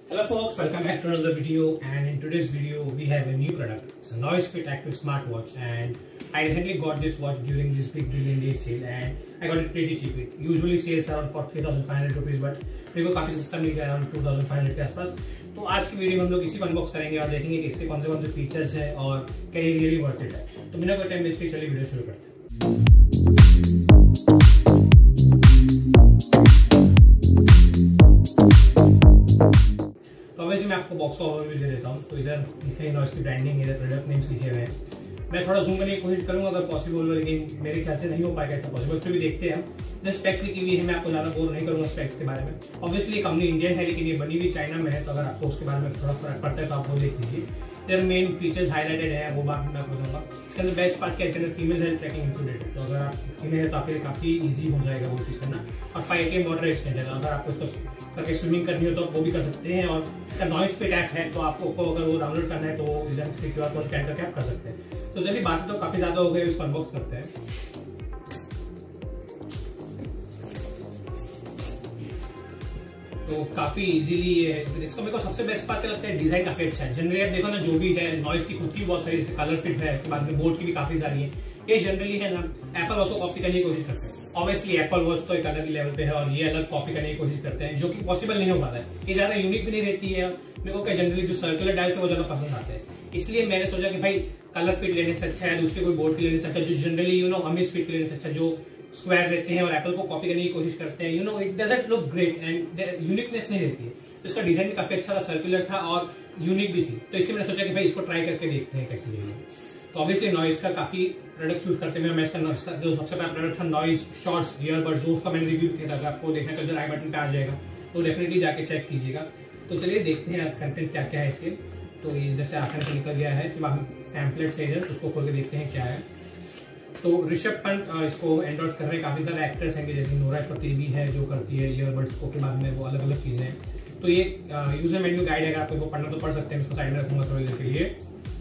Hello folks, welcome back to another video, and in today's video we have a new product. It's a Noisefit Active Smartwatch, and I recently got this watch during this big Brilliant Day sale and I got it pretty cheap. It usually sales around for 3,500 rupees, but मेरे को काफी सस्ता मिल गया around 2,500 के आसपास। तो आज की वीडियो में हम लोग इसी को अनबॉक्स करेंगे और देखेंगे कि इसके कौन से फीचर्स हैं और क्या ये रियली वर्थ इट है। तो बिना कोई टाइम वेस्ट किए चलिए वीडियो शुरू करते हैं। मैं आपको बॉक्स का ओवरव्यू दे देता हूँ। तो इधर लिखे नॉइस की ब्रांडिंग, इधर प्रोडक्ट नेम्स लिखे हुए हैं। मैं थोड़ा जूम करने की कोशिश करूंगा अगर पॉसिबल हो, लेकिन मेरे ख्याल से नहीं हो पाएगा इतना पॉसिबल। फिर भी देखते हैं। इधर स्पेक्स लिखी हुई है, मैं आपको ज़्यादा बोर नहीं करूंगा स्पेक्स के बारे में। ऑब्वियसली कंपनी इंडियन है, लेकिन ये बनी हुई चाइना में है, तो अगर आपको उसके बारे में थोड़ा फर्क पड़ता है तो आप वो देख लीजिए। इधर मेन फीचर्स हाईलाइटेड है, वो बात मैं आपको बताऊंगा। इसके अंदर बेस्ट पार्ट क्या है, इसके अंदर फीमेल हेल्थ ट्रैकिंग इंक्लूडेड है। तो अगर आप फीमेल है तो आपके लिए काफी ईजी हो जाएगा वो चीज़ करना। और 5K वाटर रेजिस्टेंट है, अगर आपको इसको करके स्विमिंग करनी हो तो आप वो भी कर सकते हैं। और इसका नॉइसफिट ऐप है, तो आपको अगर वो डाउनलोड करना है तो इधर से QR कोड स्कैन करके आप कर सकते हैं। तो चलिए बात तो काफी ज्यादा हो गई, इसको अनबॉक्स करते हैं। तो काफी इजीली ये है। इसको मेरे को सबसे बेस्ट बात क्या लगता है, डिजाइन काफी अच्छा है। जनरली आप देखो ना, जो भी है नॉइस की खुद की बहुत सारी, जैसे कलर फिट है, इसके बाद में बोट की भी काफी सारी है। ये जनरली है ना, एप्पल वॉच को कॉपी करने की कोशिश करते हैं। ऑब्वियसली एप्पल वॉच तो एक अलग ही लेवल पे है और ये अलग कॉपी करने की कोशिश करते हैं, जो कि पॉसिबल नहीं हो पाता है। ये ज्यादा यूनिक भी नहीं रहती है। मेरे को क्या जनरली जो सर्कुलर डायल्स है वो ज्यादा पसंद आते हैं, इसलिए मैंने सोचा कि भाई कलर फिट लेने से अच्छा है, दूसरे कोई बोर्ड के लेने से अच्छा, जो जनरली अमिस फिट लेने से अच्छा, जो स्क्वायर रहते हैं और एप्पल को कॉपी करने की कोशिश करते हैं, it doesn't look great and uniqueness नहीं रहती है। तो इसका डिजाइन भी काफी अच्छा था, सर्कुलर था और यूनिक भी थी। तो इसलिए मैंने सोचा कि भाई इसको ट्राई करके देखते हैं कैसी है। तो ऑब्वियसली नॉइस का काफी प्रोडक्ट यूज करते हैं। मैं इसका नॉइस का जो सबसे पहला प्रोडक्ट था नॉइस शॉर्ट्स ईयरबड्स, उसका मैंने रिव्यू किया था। अगर आपको देखना तो इधर आई बटन पे आ जाएगा, तो डेफिनेटली जाके चेक कीजिएगा। तो चलिए देखते हैं कंटेंट क्या क्या है इसके। तो ये इधर से आखिर से निकल गया है, फिर बाद पैम्पलेट से इधर उसको खोल के देखते हैं क्या है। तो ऋषभ पंत इसको एंडोर्स कर रहे हैं। काफी सारे एक्टर्स हैं, जैसे नोरा फतेही है जो करती है ईयरबड्स को, फिर बाद में वो अलग अलग चीजें हैं। तो ये यूजर मेन्यू गाइड है, अगर आपको पढ़ना तो पढ़ सकते हैं। इसको साइड में रखूंगा थोड़ी देर के लिए।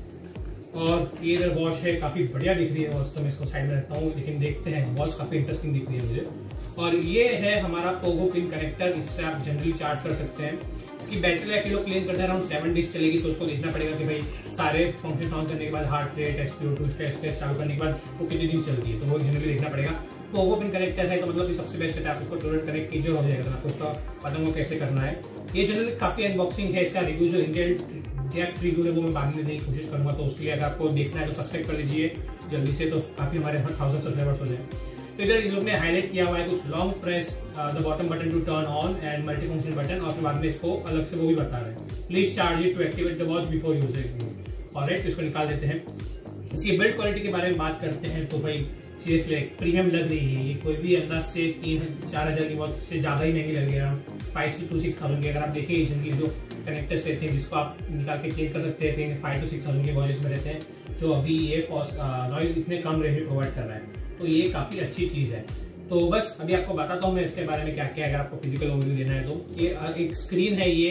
और ये इधर वॉच है, काफी बढ़िया दिख रही है वॉच, तो मैं इसको साइड में रखता हूँ। लेकिन देखते हैं, वॉच काफी इंटरेस्टिंग दिख रही है मुझे। और ये है हमारा पोगो पिन कनेक्टर, इससे आप जनरली चार्ज कर सकते हैं। इसकी बैटरी लाइफ ये लोग क्लेम करते हैं अराउंड 7 डेज चलेगी। तो उसको देखना पड़ेगा कि भाई सारे फंक्शन ऑन करने के बाद, हार्ट रेट, SpO2 टेस्ट चालू करने के बाद वो कितने दिन चलती है, तो वो जनरली देखना पड़ेगा। पोगो पिन कनेक्टर है तो मतलब सबसे बेस्ट है, आप उसको टोरेंट कनेक्ट कीजिए हो जाएगा। तो आपको उसका बताऊंगा कैसे करना है। ये जनरली काफी अनबॉक्सिंग है। इसका रिव्यू जो डायरेक्ट रिव्यू है वो मैं बाद में देने की कोशिश करूंगा। तो उसके लिए अगर आपको देखना है तो सब्सक्राइब कर लीजिए जल्दी से, तो काफी हमारे 1000 सब्सक्राइबर्स हो जाए। तो इधर इन लोग ने हाईलाइट किया हुआ है कुछ long press the bottom button to turn on and multi function button, और फिर बाद में इसको अलग से वो भी बता रहे हैं, please charge it to activate the watch before using. Alright, इसको निकाल देते हैं। इसकी बिल्ड क्वालिटी के बारे में बात करते हैं तो भाई सीरियसली प्रीमियम लग रही है। ये कोई भी अंदाज से 3-4 हजार की वॉच से ज्यादा ही महंगी लग रही है, 5 to 6,000 की। अगर आप देखिए जनरली जो कनेक्टर्स रहते हैं जिसको आप निकाल के चेंज कर सकते हैं, 5 to 6,000 की वॉचेस में रहते हैं, जो अभी ये नॉइज इतने कम रेट में प्रोवाइड कर रहा है। तो ये काफी अच्छी चीज है। तो बस अभी आपको बताता हूँ मैं इसके बारे में क्या क्या है, अगर आपको फिजिकल ओवरव्यू देना है तो। ये एक स्क्रीन है, ये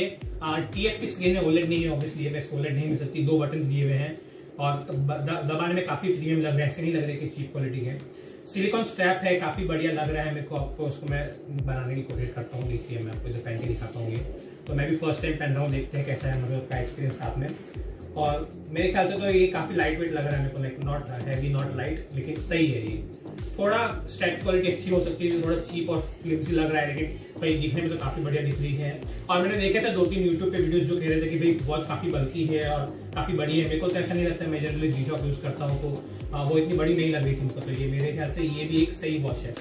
TF की स्क्रीन है, OLED नहीं है ऑब्वियसली, ये OLED नहीं मिल सकती। 2 बटन दिए हुए हैं और दबाने में काफी प्रीमियम लग रहा है, ऐसे नहीं लग रहा है कि चीप क्वालिटी है। सिलिकॉन स्ट्रैप है, काफी बढ़िया लग रहा है मेरे को। आपको उसको मैं बनाने की कोशिश करता हूँ, देखिए मैं आपको जो पहन के दिखाता हूँ। ये तो मैं भी फर्स्ट टाइम पहन रहा हूँ, देखते हैं कैसा है मतलब का एक्सपीरियंस साथ में। और मेरे ख्याल से तो ये काफी लाइट वेट लग रहा है मेरे को, like not heavy not light, लेकिन सही है। ये थोड़ा स्ट्रैप क्वालिटी अच्छी हो सकती है, थोड़ा चीप और फ्लिमसी लग रहा है, लेकिन भाई दिखने में तो काफी बढ़िया दिख रही है। और मैंने देखा था 2-3 यूट्यूब पे वीडियोस जो कह रहे थे कि भाई वॉच काफी बल्की है और काफी बड़ी है। मेरे को तो ऐसा नहीं लगता है, मैं जनरली G-Shock यूज करता हूँ तो वो इतनी बड़ी नहीं लग रही थी मुझको। तो ये मेरे ख्याल से ये भी एक सही वॉच है।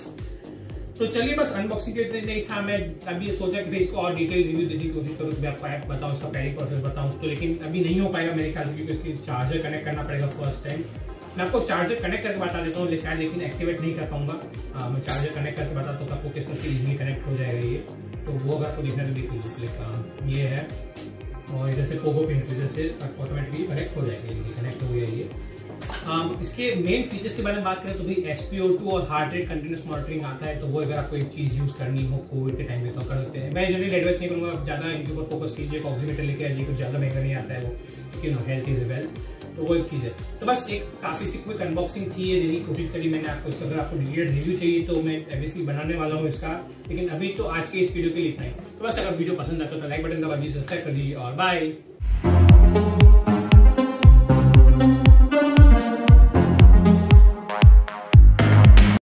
तो चलिए बस अनबॉक्सिंग के नहीं था, मैं अभी सोचा कि भाई इसको और डिटेल रिव्यू देने की कोशिश करूँ, कि आपको ऐप बताऊँ, इसका पहले प्रोसेस बताऊँ। तो लेकिन अभी नहीं हो पाएगा मेरे ख्याल से, क्योंकि इसकी चार्जर कनेक्ट करना पड़ेगा फर्स्ट टाइम। मैं आपको चार्जर कनेक्ट करके बता देता हूँ, शायद लेकिन एक्टिवेट नहीं कर पाऊंगा। मैं चार्जर कनेक्ट करके बताता हूँ आपको किस तरह से इजीली कनेक्ट हो जाएगा ये। तो वो अगर आपको देखना तो देख लीजिए, ये है। और इधर से पोगो पिन, इधर से ऑटोमेटिकली कनेक्ट हो जाएगा, ये कनेक्ट हो गया ये। इसके मेन फीचर्स के बारे में बात करें तो भी SpO2 और हार्ट रेट कंटिन्यूस मॉनिटरिंग आता है, तो वो अगर आपको एक चीज यूज करनी हो कोविड के टाइम में तो कर सकते हैं। मैं जनरली एडवाइस नहीं करूंगा, आप ज्यादा इनके ऊपर फोकस कीजिए, ऑक्सीमीटर लेके आइए, कुछ ज्यादा महंगा नहीं आता है वो, क्योंकि हेल्थ इज वेल्थ, तो वो एक चीज है। तो बस एक काफी सी क्विक अनबॉक्सिंग थी, ये देने की कोशिश करी मैंने आपको। इसका अगर आपको डिटेल्ड रिव्यू चाहिए तो मैं ऑब्वियसली बनाने वाला हूँ इसका, लेकिन अभी तो आज के इस वीडियो के लिए इतना ही। तो बस अगर वीडियो पसंद आता है तो लाइक बटन दबा दीजिए, सब्सक्राइब कर दीजिए और बाय।